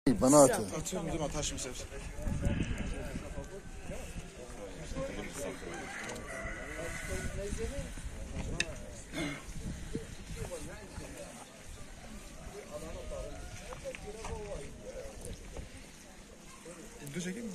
Bana atıyor. Atıyorum değil mi? Taşım sevsin. Video çekeyim mi?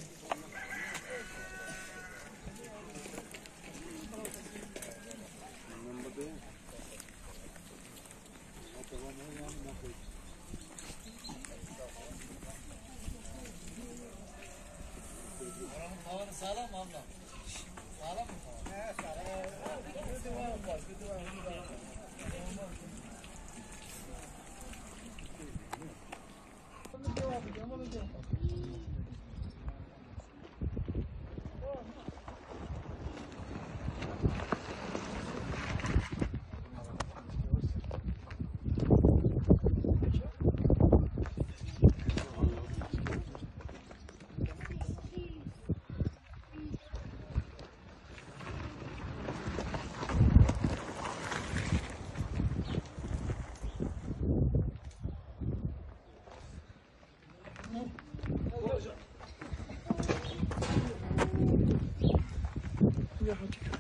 Sağlam mı abla? Sağlam mı? He Ya hadi.